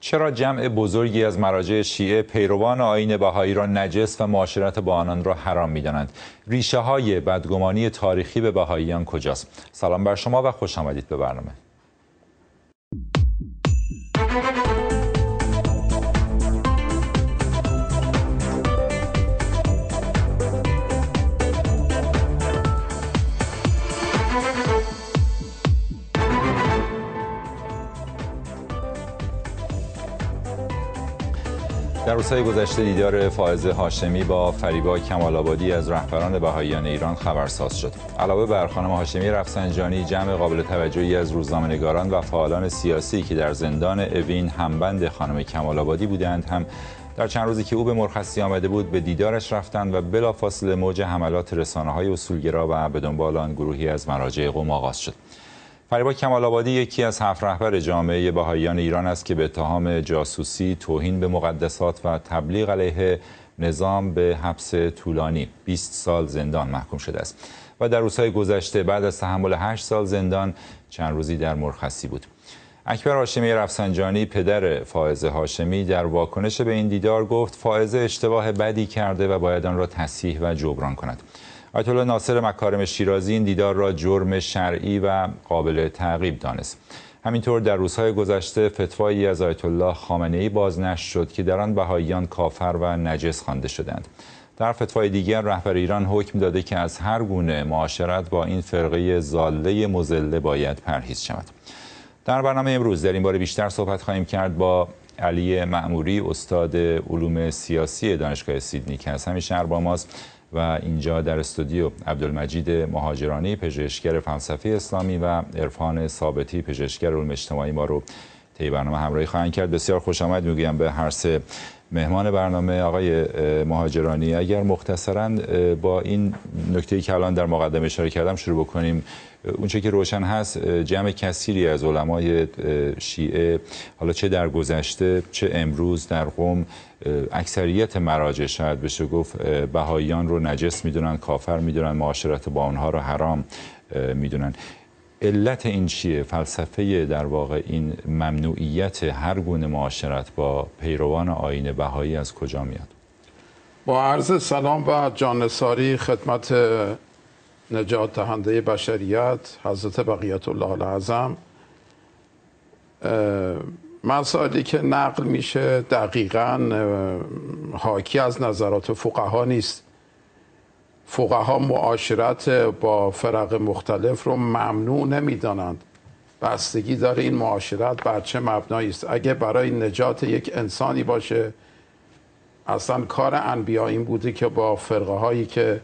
چرا جمع بزرگی از مراجع شیعه پیروان آیین بهایی را نجس و معاشرت با آنان را حرام می‌دانند؟ ریشه های بدگمانی تاریخی به بهاییان کجاست؟ سلام بر شما و خوش آمدید به برنامه. در روزهای گذشته دیدار فائز هاشمی با فریبا کمال‌آبادی از رهبران بهائیان ایران خبرساز شد. علاوه بر خانم هاشمی رفسنجانی، جمع قابل توجهی از روزنامه‌نگاران و فعالان سیاسی که در زندان اوین همبند خانم کمال‌آبادی بودند هم در چند روزی که او به مرخصی آمده بود به دیدارش رفتند و بلافاصله موج حملات رسانه‌های اصولگرا و به دنبال آن گروهی از مراجع قم آغاز شد. فریبا کمال‌آبادی یکی از 7 رهبر جامعه بهائیان ایران است که به اتهام جاسوسی، توهین به مقدسات و تبلیغ علیه نظام به حبس طولانی 20 سال زندان محکوم شده است و در روزهای گذشته بعد از تحمل 8 سال زندان چند روزی در مرخصی بود. اکبر هاشمی رفسنجانی، پدر فائز هاشمی، در واکنش به این دیدار گفت فائز اشتباه بدی کرده و باید آن را تصحیح و جبران کند. آیت الله ناصر مکارم شیرازی این دیدار را جرم شرعی و قابل تعقیب دانست. همینطور در روزهای گذشته فتوایی از آیت الله خامنه‌ای بازنشر شد که در آن بهائیان کافر و نجس خوانده شدند. در فتوای دیگر رهبر ایران حکم داده که از هر گونه معاشرت با این فرقه ضاله مضله باید پرهیز شود. در برنامه امروز در این باره بیشتر صحبت خواهیم کرد با علی مأموری، استاد علوم سیاسی دانشگاه سیدنی که از همین شهر با ماست و اینجا در استودیو عبدالمجید مهاجرانی، پژوهشگر فلسفه اسلامی و عرفان ثابتی، پژوهشگر علوم اجتماعی، ما رو طی برنامه همراهی خواهند کرد. بسیار خوش آمد میگویم به هر سه مهمان برنامه. آقای مهاجرانی، اگر مختصراً با این نکته‌ای که الان در مقدمه اشاره کردم شروع بکنیم. اونچه که روشن هست جمع کثیری از علمای شیعه، حالا چه در گذشته چه امروز، در قم اکثریت مراجع شاید بشه گفت بهائیان رو نجس میدونن، کافر میدونن، معاشرت با اونها رو حرام میدونن. علت این چیه؟ فلسفه در واقع این ممنوعیت هر گونه معاشرت با پیروان آیین بهایی از کجا میاد؟ با عرض سلام و جانثاری خدمت نجات دهنده بشریت حضرت بقیت الله العظم. مسائلی که نقل میشه دقیقاً حاکی از نظرات فقها نیست. فقها معاشرت با فرق مختلف رو ممنوع نمیدانند. بستگی داره این معاشرت بر چه مبنایی است. اگه برای نجات یک انسانی باشه، اصلا کار انبیا این بوده که با فرقه هایی که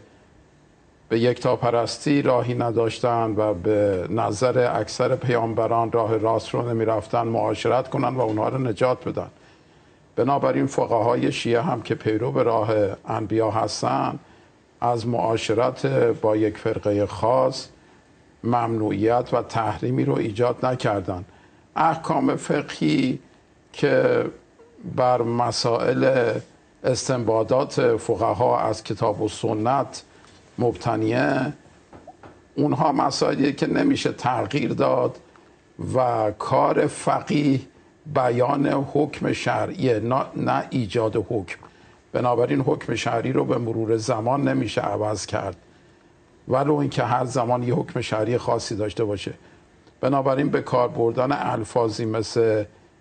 به یکتاپرستی راهی نداشتند و به نظر اکثر پیامبران راه راست رو نمی رفتن معاشرت کنند و اونها رو نجات بدن. بنابراین فقهای شیعه هم که پیرو به راه انبیا هستند از معاشرت با یک فرقه خاص ممنوعیت و تحریمی رو ایجاد نکردند. احکام فقهی که بر مسائل استنباطات فقها از کتاب و سنت مبتنیه، اونها مسائلی که نمیشه تغییر داد و کار فقیه بیان حکم شرعیه، نه ایجاد حکم. بنابراین حکم شرعی رو به مرور زمان نمیشه عوض کرد ولو اینکه هر زمان یه حکم شرعی خاصی داشته باشه. بنابراین به کار بردن الفاظی مثل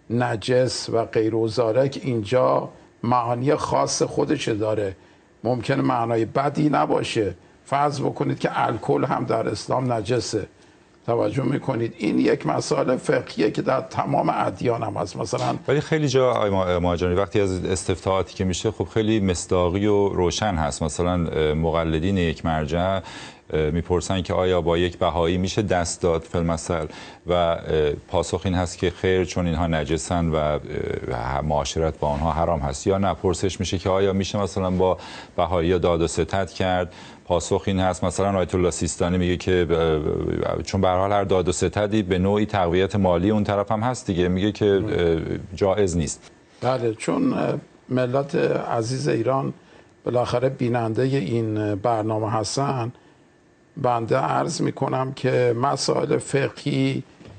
نجس و غیر و ذالک اینجا معانی خاص خودش داره. ممکنه معنای بدی نباشه. فرض بکنید که الکل هم در اسلام نجسه. توجه میکنید این یک مسئله فقهیه که در تمام ادیان هم هست. مثلا ولی خیلی جا مهاجرانی وقتی از استفتاءاتی که میشه خب خیلی مصداقی و روشن هست. مثلا مقلدین یک مرجع میپرسن که آیا با یک بهایی میشه دست داد فی‌المثل و پاسخ این هست که خیر، چون اینها نجسن و معاشرت با آنها حرام هست. یا نه، پرسش میشه که آیا میشه مثلا با بهایی داد و ستد کرد؟ پاسخ این هست مثلا آیت الله سیستانی میگه که چون به هر حال هر داد و ستدی به نوعی تقویت مالی اون طرف هم هست دیگه، میگه که جایز نیست. بله، چون ملت عزیز ایران بالاخره بیننده این برنامه هستن، بنده عرض میکنم که مسائل فقهی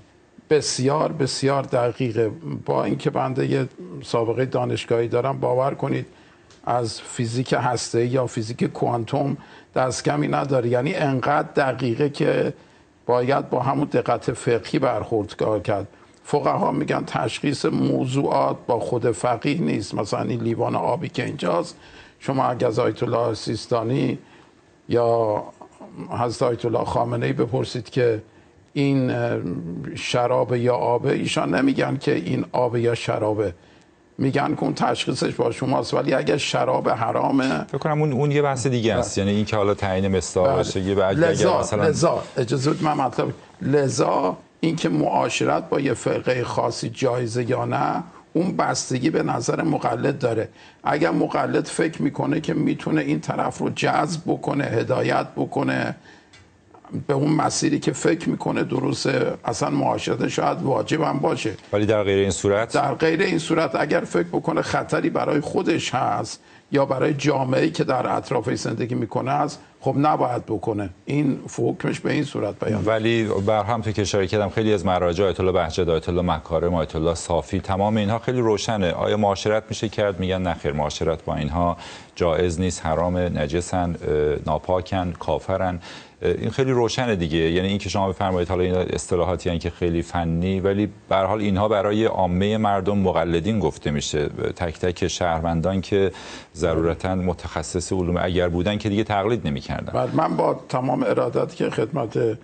بسیار بسیار دقیقه. با اینکه بنده یه سابقه دانشگاهی دارم، باور کنید از فیزیک هسته‌ای یا فیزیک کوانتوم دست کمی نداره. یعنی انقدر دقیقه که باید با همون دقت فقهی برخورد کرد. فقها میگن تشخیص موضوعات با خود فقیه نیست. مثلا این لیوان آبی که اینجاست، شما اگر از آیت الله سیستانی یا حضرت آیت الله خامنه‌ای بپرسید که این شراب یا آبه، ایشان نمیگن که این آبه یا شرابه، میگن که اون تشخیصش با شماست. ولی اگر شراب حرامه، فکر کنم اون یه بحث دیگه است. یعنی این که حالا تعیین مصداق باشه یه بعد لذا اجازه بدید من مطلب، لذا این که معاشرت با یه فرقه خاصی جایزه یا نه، اون بستگی به نظر مقلد داره. اگر مقلد فکر میکنه که میتونه این طرف رو جذب بکنه، هدایت بکنه به اون مسیری که فکر میکنه درسته، اصلا معاشرت شاید واجب هم باشه. ولی در غیر این صورت اگر فکر بکنه خطری برای خودش هست یا برای جامعه‌ای که در اطرافش زندگی میکنه است، خب نباید بکنه. این حکمش به این صورت بیان. ولی برهم تو که اشاره کردم خیلی از مراجع، آیت الله بهجت، آیت الله مکارم، آیت الله صافی، تمام اینها خیلی روشنه. آیا معاشرت میشه کرد؟ میگن نخیر، معاشرت با اینها جایز نیست، حرام، نجسن، ناپاکن، کافرن. این خیلی روشنه دیگه. یعنی این که شما بفرمایید حالا این اصطلاحاتی ان که خیلی فنی، ولی به هر حال اینها برای عامه مردم مقلدین گفته میشه. تک تک شهروندان که ضرورتاً متخصص علوم اگر بودن که دیگه تقلید نمی‌کردن. من با تمام ارادت که خدمت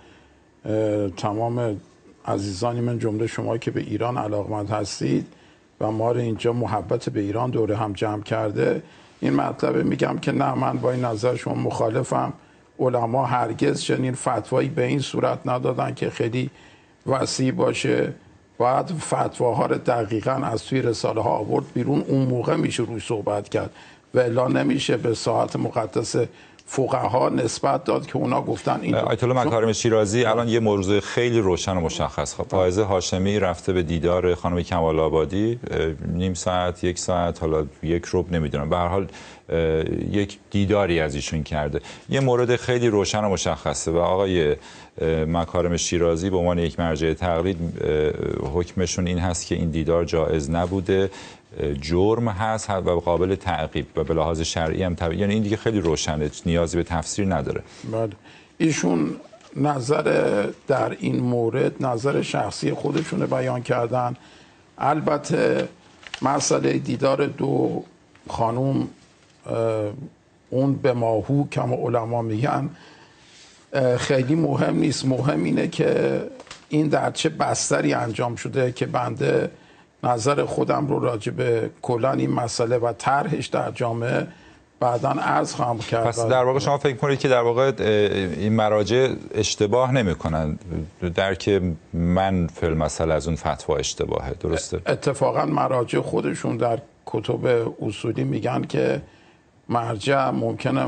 تمام عزیزانی من جمله شما که به ایران علاقمند هستید و ما رو اینجا محبت به ایران دوره هم جمع کرده، این مطلب میگم که نه، من با این نظر شما مخالفم. علما هرگز چنین فتوایی به این صورت ندادن که خیلی وسیع باشه. باید فتواها رو دقیقاً از توی رساله ها آورد بیرون، اون موقع میشه روی صحبت کرد و الا نمیشه به ساعت مقدس فقها نسبت داد که اونا گفتن این. آیت الله مکارم شیرازی الان یه موضوع خیلی روشن و مشخص. فائزه هاشمی رفته به دیدار خانم کمال آبادی، نیم ساعت، یک ساعت، حالا یک ربع، نمیدونم، به هر حال یک دیداری از ایشون کرده. یه مورد خیلی روشن و مشخصه و آقای مکارم شیرازی به عنوان یک مرجع تقلید حکمشون این هست که این دیدار جایز نبوده، جرم هست و قابل تعقیب و به لحاظ شرعی هم یعنی این دیگه خیلی روشنه، نیازی به تفسیر نداره. بله. ایشون نظر در این مورد نظر شخصی خودشونه بیان کردن. البته مسئله دیدار دو خانوم اون به ماهو کم علما میگن خیلی مهم نیست. مهم اینه که این در چه بستری انجام شده که بنده نظر خودم رو راجع به کلان این مسئله و طرحش در جامعه بعداً عرض خواهم کرد. پس در واقع شما فکر کنید که در واقع این مراجع اشتباه نمی‌کنن، درک من فی المثل از اون فتوا اشتباهه، درسته؟ اتفاقاً مراجع خودشون در کتب اصولی میگن که مرجع ممکنه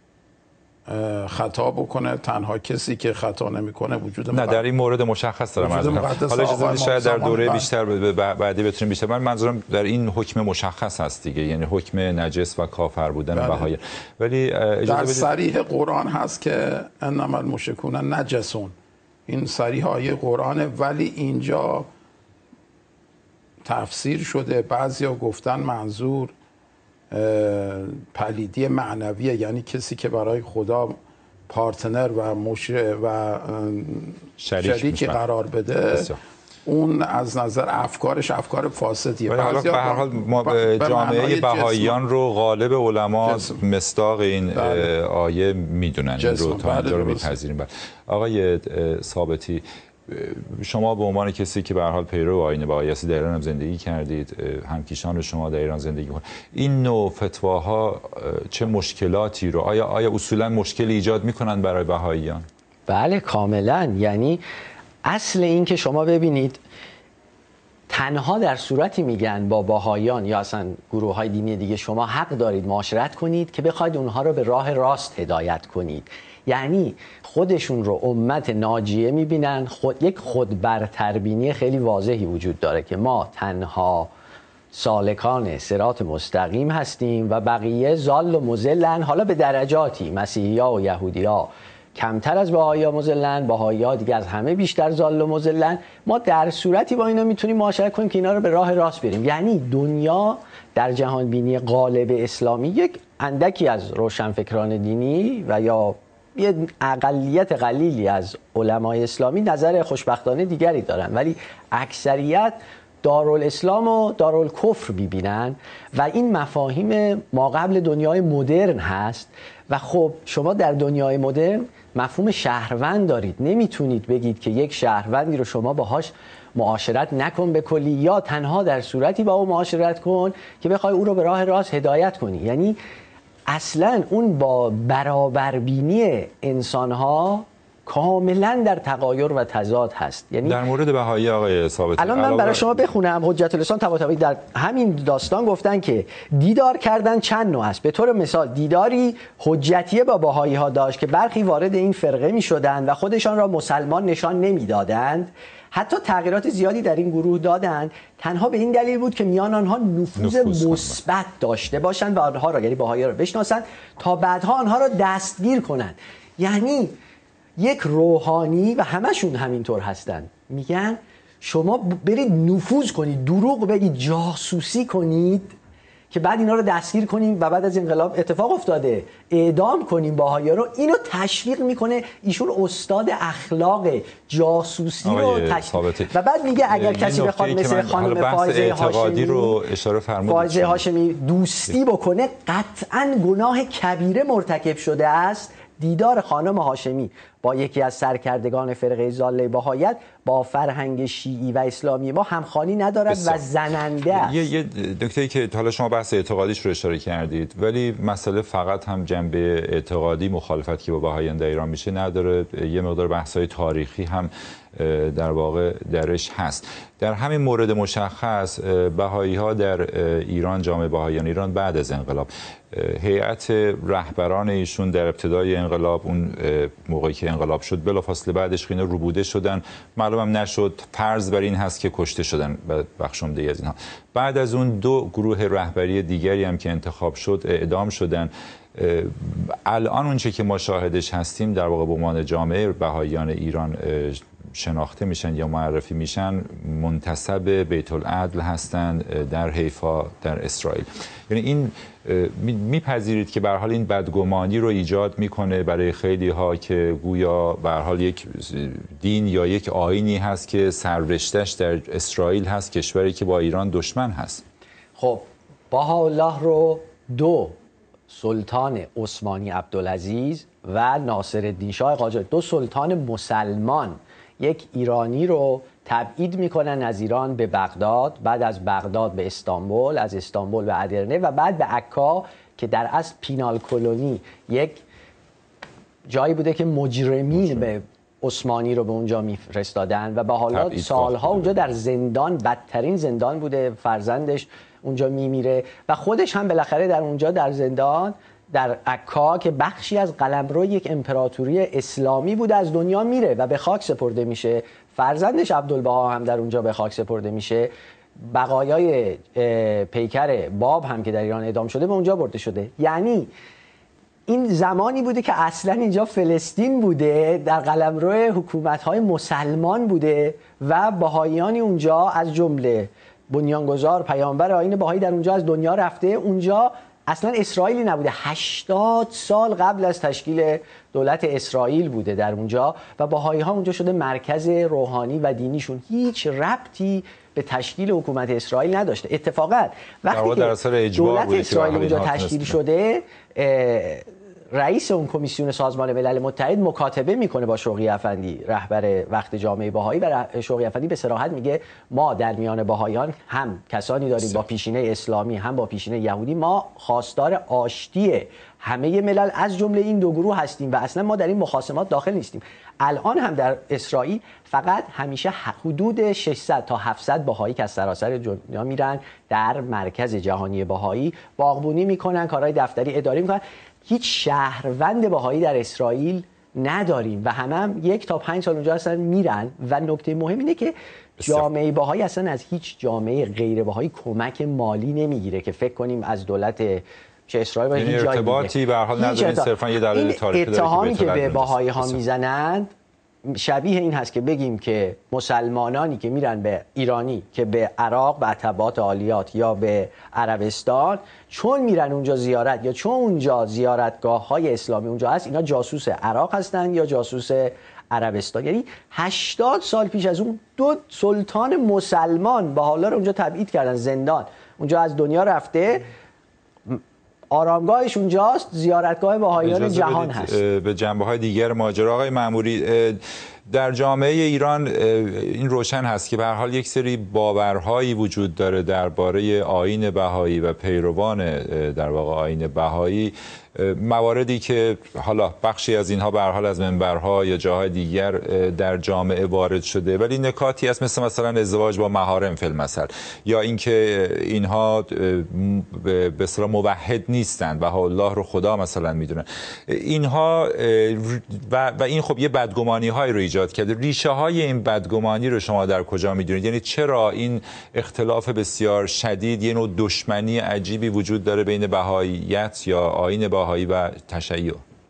خطا بکنه، تنها کسی که خطا نمیکنه وجود نه در این مورد مشخص دارم عرض می‌کنم. حالا اجازه بدید شاید در دوره بیشتر بعدی بتونیم بیشتر، من منظورم در این حکم مشخص هست دیگه، یعنی حکم نجس و کافر بودن بهایی. ولی در صریح قرآن هست که انما المشرکون نجسون، این صریح آیه قرآنه، ولی اینجا تفسیر شده، بعضیا گفتن منظور پلیدی معنویه، یعنی کسی که برای خدا پارتنر و شریک قرار بده بسیار. اون از نظر افکارش افکار فاسدیه. به هر حال ما جامعه بهاییان رو غالب علما مصداق این آیه میدونن، این رو تا اینجا رو میپذیریم. آقای ثابتی، شما به عنوان کسی که به هر حال پیرو آیین بهایی هستید، در ایران هم زندگی کردید، همکیشان شما در ایران زندگی می‌کنند، این نوع فتواها چه مشکلاتی رو آیا اصولا مشکلی ایجاد می‌کنند برای بهاییان؟ بله کاملا. یعنی اصل این که شما ببینید تنها در صورتی میگن با بهاییان یا اصلا گروه‌های دینی دیگه شما حق دارید معاشرت کنید که بخواید اونها رو به راه راست هدایت کنید. یعنی خودشون رو امت ناجیه میبینن. یک خودبرتربینی خیلی واضحی وجود داره که ما تنها سالکان صراط مستقیم هستیم و بقیه ضال و مضلن، حالا به درجاتی، مسیحی‌ها و یهودی‌ها کمتر از بهائی‌ها مذلن، بهائی‌ها دیگه از همه بیشتر ضال و مذلن. ما در صورتی با اینا میتونیم معاشرت کنیم که اینا رو به راه راست بریم. یعنی دنیا در جهان بینی غالب اسلامی یک اندکی از روشنفکران دینی و یا یه اقلیت قلیلی از علمای اسلامی نظر خوشبختانه دیگری دارن، ولی اکثریت دارالاسلام و دارالکفر میبینن و این مفاهیم ما قبل دنیای مدرن هست. و خب شما در دنیای مدرن مفهوم شهروند دارید، نمیتونید بگید که یک شهروندی رو شما باهاش معاشرت نکن به کلی، یا تنها در صورتی با او معاشرت کن که بخوای او رو به راه راست هدایت کنی. یعنی اصلا اون با برابربینی انسان‌ها کاملا در تغایر و تضاد هست. یعنی در مورد بهایی آقای ثابتی الان من برای شما بخونم. حجت الاسلام طباطبایی در همین داستان گفتن که دیدار کردن چند نوع است. به طور مثال دیداری حجتیه با بهایی ها داشت که برخی وارد این فرقه می شدند و خودشان را مسلمان نشان نمی دادند. حتی تغییرات زیادی در این گروه دادند، تنها به این دلیل بود که میان آنها نفوذ مثبت داشته باشند و آنها را، یعنی بهایی را بشناسند تا بعدها آنها را دستگیر کنند. یعنی یک روحانی و همشون همینطور هستن، میگن شما برید نفوذ کنید، دروغ بگید، جاسوسی کنید که بعد اینا رو دستگیر کنیم و بعد از انقلاب اتفاق افتاده اعدام کنیم بهائی‌ها رو. اینو تشویق میکنه. ایشون استاد اخلاق جاسوسی رو تشویق. و بعد میگه اگر کسی بخواد مثل خانم فائزه هاشمی دوستی بکنه قطعاً گناه کبیره مرتکب شده است. دیدار خانم هاشمی با یکی از سرکردگان فرقه ضاله بهائیت با فرهنگ شیعی و اسلامی ما همخوانی ندارد و زننده است. یه نکته‌ای که حالا شما بحث اعتقادیش رو اشاره کردید، ولی مسئله فقط هم جنبه اعتقادی مخالفت که با بهائیان در ایران میشه نداره، یه مقدار بحث‌های تاریخی هم در واقع درش هست. در همین مورد مشخص بهائی‌ها در ایران، جامعه بهائیان ایران بعد از انقلاب، هیئت رهبران ایشون در ابتدای انقلاب، اون موقعی که انقلاب شد بلافاصله بعدش اینا روبوده شدن، معلومم نشد، فرض بر این هست که کشته شدن بخش عمده از اینها. بعد از اون دو گروه رهبری دیگری هم که انتخاب شد اعدام شدن. الان اونچه که ما شاهدش هستیم در واقع به عنوان جامعه بهائیان ایران شناخته میشن یا معرفی میشن منتسب بیت العدل هستند در حیفا در اسرائیل. یعنی این میپذیرید که به هر حال این بدگمانی رو ایجاد میکنه برای خیلی ها که گویا به هر حال یک دین یا یک آیینی هست که سررشته‌اش در اسرائیل هست، کشوری که با ایران دشمن هست. خب بهاءالله رو دو سلطان عثمانی عبدالعزیز و ناصرالدین شاه قاجار، دو سلطان مسلمان، یک ایرانی رو تبعید میکنن از ایران به بغداد، بعد از بغداد به استانبول، از استانبول به ادرنه و بعد به عکا که در اصل پینال کلونی یک جایی بوده که مجرمین به عثمانی رو به اونجا میفرستادن و به حالا سالها اونجا در زندان، بدترین زندان بوده. فرزندش اونجا میمیره و خودش هم بالاخره در اونجا در زندان در عکا که بخشی از قلمرو یک امپراتوری اسلامی بوده از دنیا میره و به خاک سپرده میشه. فرزندش عبدالبها هم در اونجا به خاک سپرده میشه. بقایای پیکر باب هم که در ایران اعدام شده به اونجا برده شده. یعنی این زمانی بوده که اصلا اینجا فلسطین بوده، در قلمرو حکومت‌های مسلمان بوده و بهائیانی اونجا از جمله بنیانگذار پیامبر آیین بهایی در اونجا از دنیا رفته. اونجا اصلا اسرائیلی نبوده، 80 سال قبل از تشکیل دولت اسرائیل بوده در اونجا و بهایی ها اونجا شده مرکز روحانی و دینیشون. هیچ ربطی به تشکیل حکومت اسرائیل نداشته. اتفاقا وقتی که دولت اسرائیل اونجا تشکیل شده، رئیس اون کمیسیون سازمان ملل متحد مکاتبه میکنه با شوقی افندی، رهبر وقت جامعه بهایی، و شوقی افندی به صراحت میگه ما در میان بهاییان هم کسانی داریم با پیشینه اسلامی هم با پیشینه یهودی، ما خواستار آشتی همه ملل از جمله این دو گروه هستیم و اصلا ما در این مخاصمات داخل نیستیم. الان هم در اسرائیل فقط همیشه حدود 600 تا 700 بهایی که از سراسر دنیا میرن در مرکز جهانی بهایی باغبونی میکنن، کارهای دفتری اداری میکنن. هیچ شهروند بهایی در اسرائیل نداریم و هم 1 تا 5 سال اونجا هستن میرن. و نکته مهم اینه که جامعه بهایی اصلا از هیچ جامعه غیر بهایی کمک مالی نمیگیره که فکر کنیم از دولت چه اسرائیل باشه یعنی هیچ جای ارتباطی به هر حال نداره، صرفا یه دلیل تاریخی داره. اتهامی که به بهایی ها میزنند شبیه این هست که بگیم که مسلمانانی که میرن به ایرانی که به عراق، به تبعات عالیات یا به عربستان، چون میرن اونجا زیارت یا چون اونجا زیارتگاه های اسلامی اونجا هست، اینا جاسوس عراق هستن یا جاسوس عربستان. یعنی 80 سال پیش از اون 2 سلطان مسلمان بهاءالله رو اونجا تبعید کردن، زندان اونجا از دنیا رفته، آرامگاهش اونجاست، زیارتگاه بهائیان جهان هست. به جنبه‌های دیگر ماجرا آقای مأموری، در جامعه ایران این روشن هست که به هر حال یک سری باورهایی وجود داره درباره آیین بهایی و پیروان در واقع آیین بهایی، مواردی که حالا بخشی از اینها به هر حال از منبرها یا جاهای دیگر در جامعه وارد شده، ولی نکاتی هست مثلا ازدواج با محارم فی المثل، یا اینکه اینها به اصطلاح موحد نیستند، بهاءالله رو خدا مثلا میدونن، اینها و این خب یه بدگمانی های رو ایجاد کرده. ریشه های این بدگمانی رو شما در کجا میدونید؟ یعنی چرا این اختلاف بسیار شدید، یه نوع دشمنی عجیبی وجود داره بین بهاییت یا آیین بهایی و تشیع؟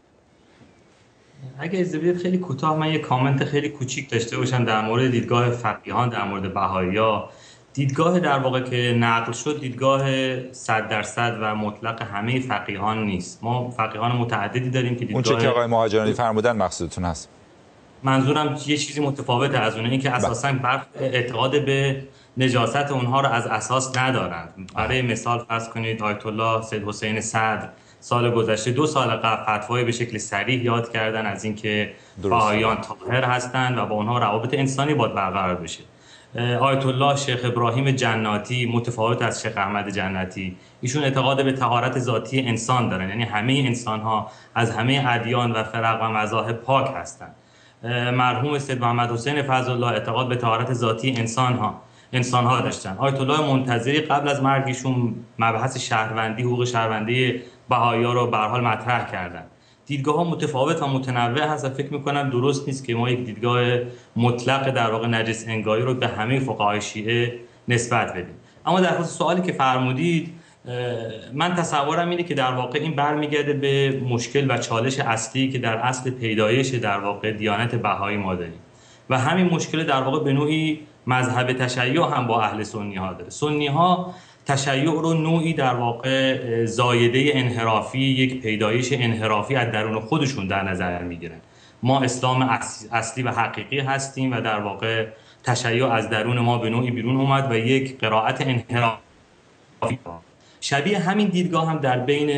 اگه اجازه بدید خیلی کوتاه من یه کامنت خیلی کوچیک داشته باشم در مورد دیدگاه فقیهان در مورد بهایی‌ها. دیدگاه در واقع که نقل شد دیدگاه 100% و مطلق همه فقیهان نیست. ما فقیهان متعددی داریم که دیدگاه اون چه که آقای مهاجرانی فرمودن مقصودتون هست؟ منظورم یه چیزی متفاوته از اونه، این که اساساً اعتقاد به نجاست اونها رو از اساس ندارند. برای مثال فرض کنید آیت الله سید حسین صدر سال گذشته 2 سال قبل فتوای به شکل صریح یاد کردن از اینکه بهائیان طاهر هستند و با اونها روابط انسانی باید برقرار بشه. آیت الله شیخ ابراهیم جناتی متفاوت از شیخ احمد جنتی، ایشون اعتقاد به طهارت ذاتی انسان دارن، یعنی همه انسان ها از همه ادیان و فرق و مذاهب پاک هستند. مرحوم سید محمد حسین فضل الله اعتقاد به طهارت ذاتی انسان ها داشتن. آیت الله منتظری قبل از مرگشون مبحث شهروندی، حقوق شهروندی بهائی‌ها رو به هر حال مطرح کردن. دیدگاه‌ها متفاوت و متنوع هست و فکر می‌کنم درست نیست که ما یک دیدگاه مطلق در واقع نجس انگاری رو به همه فقهای شیعه نسبت بدیم. اما در خصوص سوالی که فرمودید، من تصورم اینه که در واقع این برمیگرده به مشکل و چالش اصلی که در اصل پیدایش در واقع دیانت بهایی ما داریم و همین مشکل در واقع به نوعی مذهب تشیع هم با اهل سنی ها داره. سنی ها تشیع رو نوعی در واقع زایده انحرافی، یک پیدایش انحرافی از درون خودشون در نظر میگیرن. ما اسلام اصلی و حقیقی هستیم و در واقع تشیع از درون ما به نوعی بیرون اومد و یک قرائت انحرافی. شبیه همین دیدگاه هم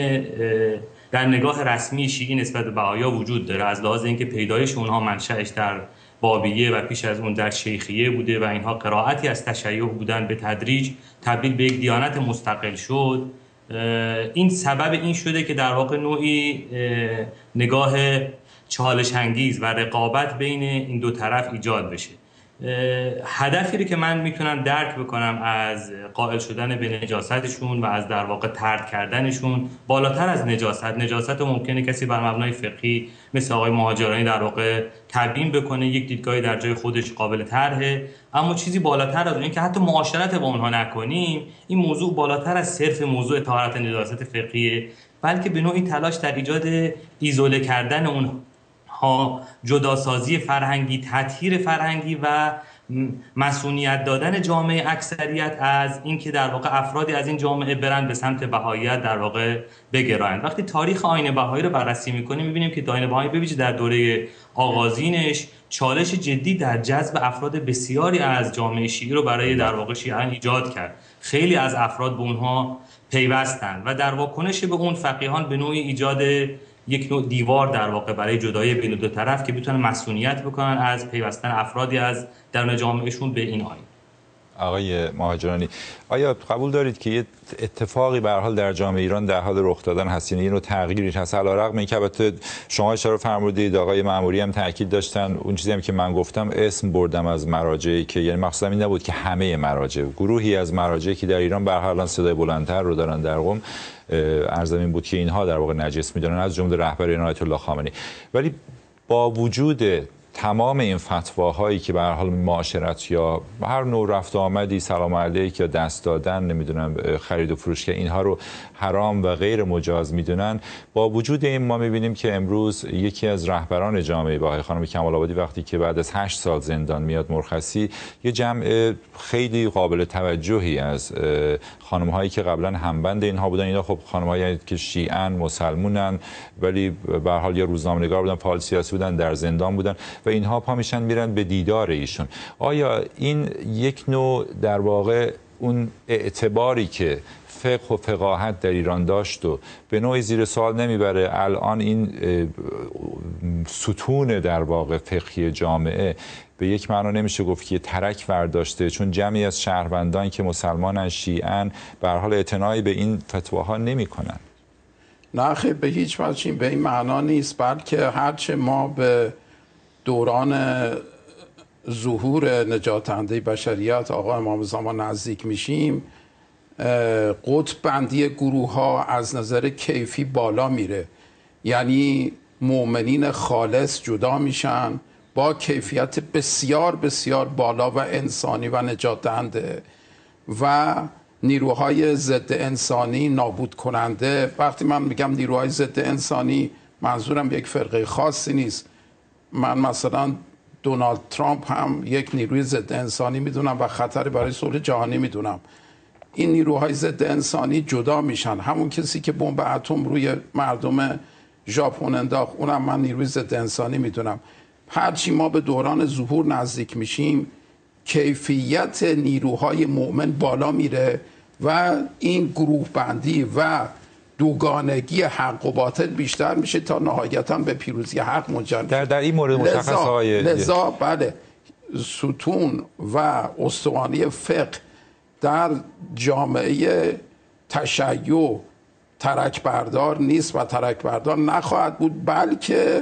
در نگاه رسمی شیعی نسبت به بهائی‌ها وجود داره، از لحاظ اینکه پیدایش اونها منشأش در بابیه و پیش از اون در شیخیه بوده و اینها قرائتی از تشیع بودن، به تدریج تبدیل به یک دیانت مستقل شد. این سبب این شده که در واقع نوعی نگاه چالش انگیز و رقابت بین این دو طرف ایجاد بشه. هدفی رو که من میتونم درک بکنم از قائل شدن به نجاستشون و از در واقع طرد کردنشون بالاتر از نجاست ممکنه کسی بر مبنای فقهی مثل آقای مهاجرانی در واقع تبیین بکنه، یک دیدگاهی در جای خودش قابل طرحه، اما چیزی بالاتر از اون که حتی معاشرت با اونها نکنیم، این موضوع بالاتر از صرف موضوع طهارت نجاست فقهیه، بلکه به نوعی تلاش در ایجاد ایزوله کردن اونها، جداسازی فرهنگی، تطهیر فرهنگی و مسئولیت دادن جامعه اکثریت از اینکه در واقع افرادی از این جامعه برند به سمت بهائیت در واقع بگرایند. وقتی تاریخ آیین بهایی رو بررسی می‌کنیم می‌بینیم که آیین بهایی به ویژه در دوره آغازینش چالش جدی در جذب افراد بسیاری از جامعه شیعی رو برای در واقع شیعیان ایجاد کرد. خیلی از افراد به اونها پیوستند و در واکنش به اون فقیهان به نوعی ایجاد یک نوع دیوار در واقع برای جدایی بین دو طرف که بتونن مسئولیت بکنن از پیوستن افرادی از درون جامعهشون به این آیین. آقای مهاجرانی، آیا قبول دارید که یه اتفاقی به هر حال در جامعه ایران در حال رخ دادن هست، یعنی اینو تغییری هست، علیرغم اینکه البته شما اشاره فرمودید، آقای مأموری هم تاکید داشتن، اون چیزی هم که من گفتم اسم بردم از مراجعی که یعنی مقصودم این نبود که همه مراجع، گروهی از مراجعی که در ایران به هر حال صدای بلندتر رو دارن در قم، عرضم این بود که اینها در واقع نجس میدونن، از جمله رهبر آیت الله خامنه‌ای. ولی با وجود تمام این فتواهایی که به هر حال معاشرت یا هر نوع رفت و آمدی، سلام علیک یا دست دادن، نمیدونم خرید و فروش، که اینها رو حرام و غیر مجاز میدونن، با وجود این ما میبینیم که امروز یکی از رهبران جامعه بهائی، خانم کمال آبادی، وقتی که بعد از 8 سال زندان میاد مرخصی، یه جمع خیلی قابل توجهی از خانم‌هایی که قبلا همبند اینها بودن، اینا خب خانم‌هایی که شیعن، مسلمونن، ولی به هر حال یا روزنامه‌نگار بودن، فعال سیاسی بودن، در زندان بودن و اینها پا میشن میرن به دیدار ایشون. آیا این یک نوع در واقع اون اعتباری که فقه و فقاهت در ایران داشت و به نوعی زیر سوال نمیبره الان این ستون در واقع فقهی جامعه به یک معنا نمیشه گفت که ترک برداشته، چون جمعی از شهروندان که مسلمانن، شیعن، به هر حال اعتنایی به این فتواها نمیکنن؟ نه خیر، به هیچ وجه به این معنا نیست، بلکه هرچه ما به دوران ظهور نجات دهنده بشریت آقا امام زمان نزدیک میشیم، قطب بندی گروه ها از نظر کیفی بالا میره. یعنی مؤمنین خالص جدا میشن با کیفیت بسیار بسیار بالا و انسانی و نجات دهنده، و نیروهای ضد انسانی نابود کننده. وقتی من میگم نیروهای ضد انسانی، منظورم یک فرقه خاصی نیست. من مثلا دونالد ترامپ هم یک نیروی ضد انسانی میدونم و خطر برای صلح جهانی میدونم. این نیروهای ضد انسانی جدا میشن. همون کسی که بمب اتم روی مردم ژاپن انداخت، اونم من نیروی ضد انسانی میدونم. هرچی ما به دوران ظهور نزدیک میشیم، کیفیت نیروهای مؤمن بالا میره و این گروه بندی و دوگانگی حق و باطل بیشتر میشه تا نهایتاً به پیروزی حق منجر میشه. در این مورد مشخص های لذا بله، ستون و استوانی فقه در جامعه تشیع ترک بردار نیست و ترک بردار نخواهد بود، بلکه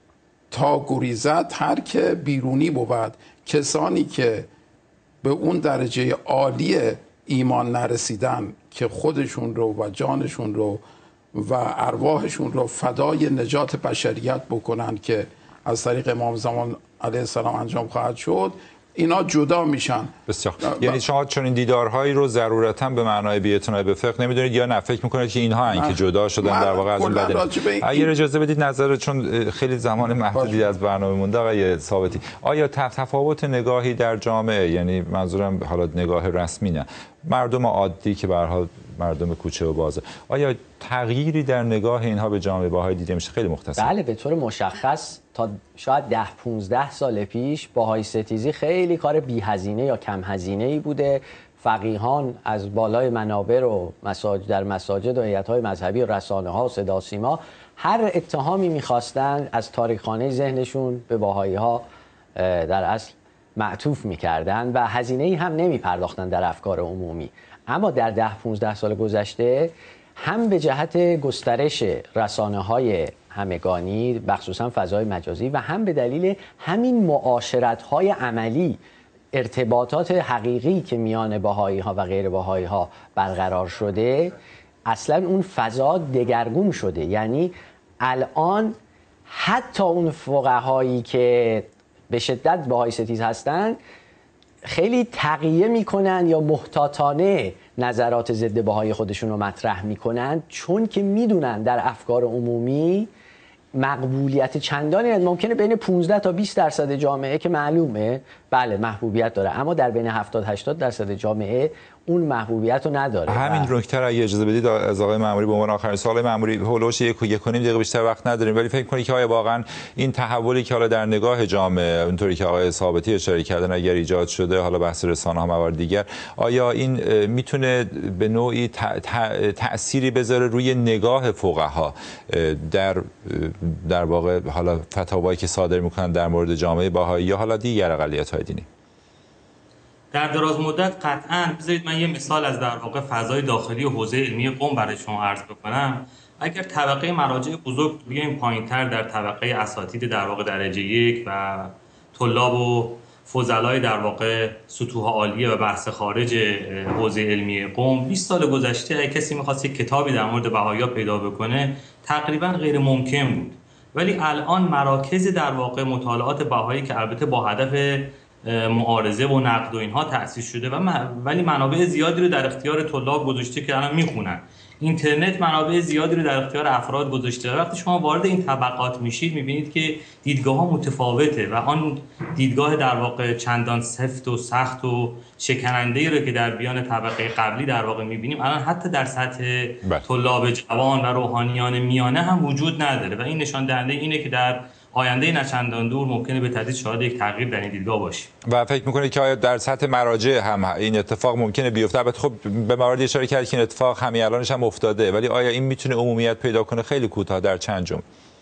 تا گریزد هر که بیرونی بود. کسانی که به اون درجه عالی ایمان نرسیدن که خودشون رو و جانشون رو و ارواحشون رو فدای نجات بشریت بکنن که از طریق امام زمان علیه السلام انجام خواهد شد، اینا جدا میشن. بسیار. یعنی شما چون این دیدارهایی رو ضرورتاً به معنای بی‌اعتنایی به فقه نمیدونید، یا نه فکر میکنید که اینها این که جدا شدن در واقع از این بدن؟ اگر اجازه بدید نظر، چون خیلی زمان محدودی از برنامه مونده آقای ثابتی، آیا تفاوت نگاهی در جامعه، یعنی منظورم حالا نگاه رسمی نه، مردم عادی که به هر حال مردم کوچه و بازار، آیا تغییری در نگاه اینها به جامعه بهایی دیده میشه؟ خیلی مختصر. بله، به طور مشخص تا شاید 10-15 سال پیش بهایی ستیزی خیلی کار بی هزینه یا کم هزینه ای بوده. فقیهان از بالای منابر و در مساجد و هیئت‌های مذهبی و رسانه‌ها و صدا سیما هر اتهامی می‌خواستن از تاریخخانه ذهنشون به بهایی‌ها در اصل معطوف می‌کردن و هزینه‌ای هم نمی‌پرداختن در افکار عمومی. اما در 10-15 سال گذشته هم به جهت گسترش رسانه‌های همگانی بخصوصا فضای مجازی و هم به دلیل همین معاشرت‌های عملی، ارتباطات حقیقی که میان بهایی‌ها و غیر بهایی‌ها برقرار شده، اصلا اون فضا دگرگون شده. یعنی الان حتی اون فقهایی که به شدت بهایی ستیز هستن خیلی تقیه میکنن یا محتاطانه نظرات ضد بهایی خودشون رو مطرح میکنن، چون که میدونن در افکار عمومی مقبولیت چندانی ممکنه بین 15 تا 20% جامعه که معلومه بله محبوبیت داره، اما در بین 70-80% جامعه اون محبوبیت رو نداره. همین نکته اگه اجازه بدید از آقای مأموری به عنوان آخرین سوال، مأموری هولوش 1.5 دقیقه بیشتر وقت نداریم، ولی فکر کنید که آیا واقعا این تحولی که حالا در نگاه جامعه اونطوری که آقای ثابتی اشاره کردن اگر ایجاد شده، حالا بحث رسانه‌ها موارد دیگر، آیا این میتونه به نوعی تأثیری بذاره روی نگاه فقها در واقع حالا فتاوایی که صادر میکنن در مورد جامعه بهایی یا حالا دیگر اقلیت‌های دینی؟ در دراز مدت قطعاً. بذارید من یه مثال از در واقع فضای داخلی و حوزه علمی قم برای شما عرض بکنم. اگر طبقه مراجع بزرگ بیایم پایین‌تر در طبقه اساتید در واقع درجه 1 و طلاب و فضلای در واقع سطوح عالیه و بحث خارج حوزه علمی قم، 20 سال گذشته اگه کسی می‌خواست یک کتابی در مورد بهائی‌ها پیدا بکنه تقریباً غیر ممکن بود. ولی الان مراکز در واقع مطالعات بهایی که البته با هدف معارضه و نقد و اینها تأسیس شده ولی منابع زیادی رو در اختیار طلاب گذاشته که الان میخونن. اینترنت منابع زیادی رو در اختیار افراد گذاشته. وقتی شما وارد این طبقات میشید میبینید که دیدگاه ها متفاوته و آن دیدگاه در واقع چندان سفت و سخت و شکننده رو که در بیان طبقه قبلی در واقع میبینیم الان حتی در سطح طلاب جوان و روحانیان میانه هم وجود نداره و این نشان دهنده اینه که در آینده نچندان دور ممکنه به تدریج شاهد یک تغییر در این دیدگاه باشیم. و فکر میکنید که آیا در سطح مراجع هم این اتفاق ممکنه بیفته؟ البته خب به مواردی اشاره کرد که این اتفاق همین الانش هم افتاده، ولی آیا این میتونه عمومیت پیدا کنه؟ خیلی کوتاه در چند جمله.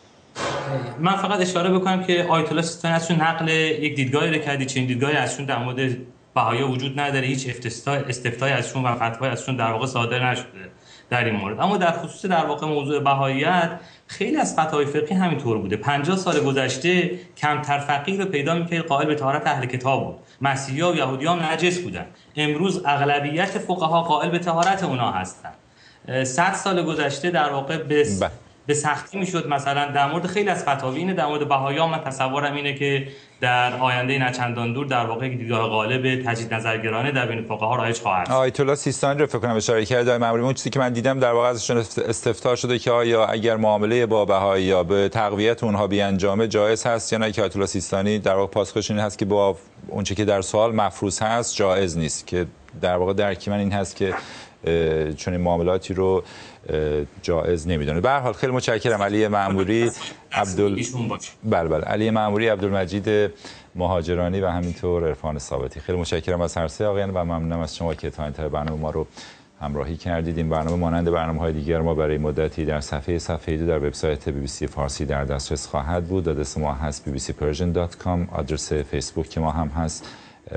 من فقط اشاره بکنم که آیت الله سیستانی ازشون نقل یک دیدگاهی رو کردی، چنین دیدگاهی ازشون در مورد بهایی وجود نداره، هیچ استفتای ازشون و فتوای ازشون در واقع صادر نشده در این مورد. اما در خصوص در واقع موضوع بهاییت خیلی از فتاوای فقهی همینطور بوده. 50 سال گذشته کمتر فقیه رو پیدا می‌کنید قائل به طهارت اهل کتاب بود. مسیحی‌ها و یهودی‌ها هم نجس بودن. امروز اغلبیت فقها قائل به طهارت اونها هستند. 100 سال گذشته در واقع به سختی میشد مثلا در مورد خیلی از فتاوی اینه، در مورد بهائی‌ها من تصورم اینه که در آینده نچندان دور در واقع دیدگاه غالب تجدید نظرگرانه در بین فقها رایج خواهد. آیت الله سیستانی رو فکر کنم اشاره کرد در مأموری. اون چیزی که من دیدم در واقع ازشون استفسار شده که آیا اگر معامله با بهائی‌ها به تقویت اونها بیانجامه جایز هست یا نه، که آیت الله سیستانی در واقع پاسخش این هست که با اونچه که در سوال مفروض هست جایز نیست، که در واقع درک من این هست که چون این معاملاتی رو جایز نمیدونه. به هر حال خیلی متشکرم علی مأموری، بله علی مأموری، عبدالمجید مهاجرانی و همینطور عرفان ثابتی. خیلی متشکرم از هر سه آقایان و ممنونم از شما که تا انتهای برنامه ما رو همراهی کردید. این برنامه مانند برنامه‌های دیگر ما برای مدتی در صفحه 2 در وبسایت BBC فارسی در دسترس خواهد بود. آدرس ما هست bbcpersian.com، آدرس فیسبوک ما هم هست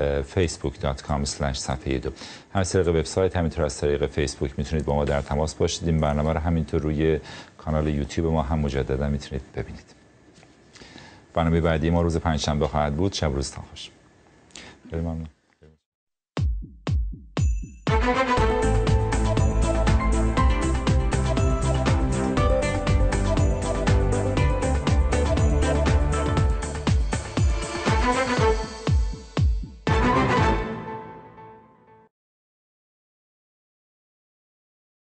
facebook.com/صفحه 2. هر طریق وبسایت همینطور از طریق فیسبوک میتونید با ما در تماس باشید. این برنامه رو همینطور روی کانال یوتیوب ما هم مجددا میتونید ببینید. برنامه بعدی ما روز پنجشنبه خواهد بود. شب روزتان خوش. خیلی ممنون.